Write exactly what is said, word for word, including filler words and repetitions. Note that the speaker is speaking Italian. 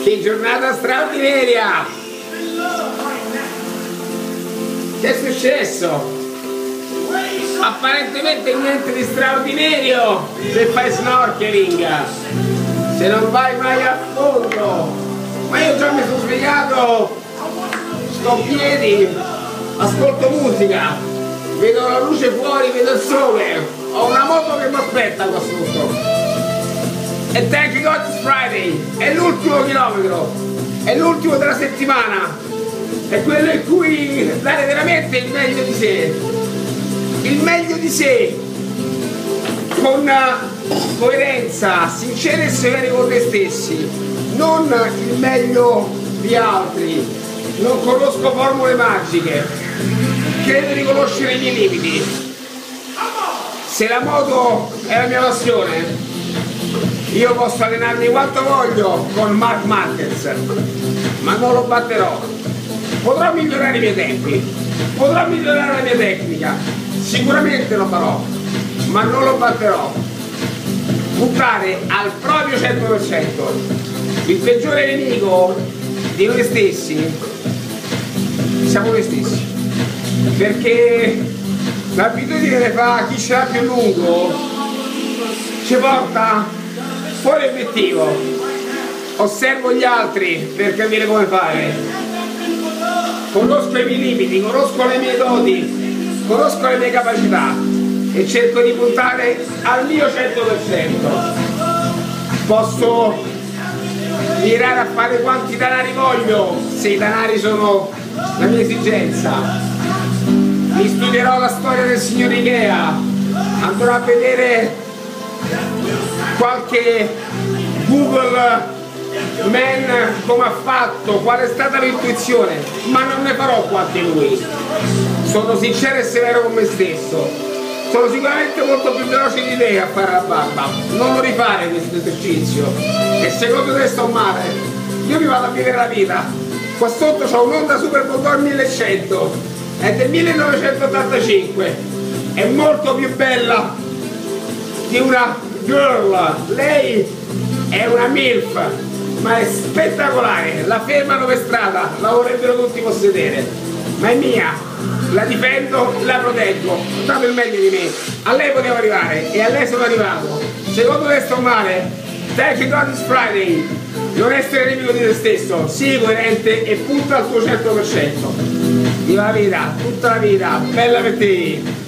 Che giornata straordinaria! Che è successo? Apparentemente niente di straordinario se fai snorkeling, se non vai mai a fondo. Ma io già mi sono svegliato, sto in piedi, ascolto musica, vedo la luce fuori, vedo il sole, ho una moto che mi aspetta qua sotto. E thank you God it's Friday, è l'ultimo chilometro, è l'ultimo della settimana, è quello in cui dare veramente il meglio di sé, il meglio di sé, con coerenza, sinceri e severi con te stessi, non il meglio di altri. Non conosco formule magiche, credo di conoscere i miei limiti. Se la moto è la mia passione, io posso allenarmi quanto voglio con Marc Marquez, ma non lo batterò. Potrò migliorare i miei tempi, potrò migliorare la mia tecnica, sicuramente lo farò, ma non lo batterò. Puntare al proprio cento per cento. Il peggiore nemico di noi stessi siamo noi stessi, perché l'abitudine fa chi ce l'ha più lungo, ci porta fuori obiettivo. Osservo gli altri per capire come fare, conosco i miei limiti, conosco le mie doti, conosco le mie capacità e cerco di puntare al mio cento per cento. Posso mirare a fare quanti danari voglio, se i danari sono la mia esigenza. Mi studierò la storia del signor Ikea, andrò a vedere qualche Google Man come ha fatto, qual è stata l'intuizione, ma non ne farò quanti lui. Sono sincero e severo con me stesso, sono sicuramente molto più veloce di te a fare la barba. Non lo rifare questo esercizio, e secondo te sto male. Io mi vado a vivere la vita. Qua sotto c'ho un'Honda Super Motor millecento, è del millenovecentottantacinque, è molto più bella di una girl, lei è una MILF, ma è spettacolare, la fermano per strada, la vorrebbero tutti possedere, ma è mia, la difendo, la proteggo, date il meglio di me. A lei potevo arrivare e a lei sono arrivato. Secondo te sto male? Thank you God it's Friday. Non essere nemico di te stesso, sii coerente e punta al tuo cento per cento. Viva la vita, tutta la vita, bella per te.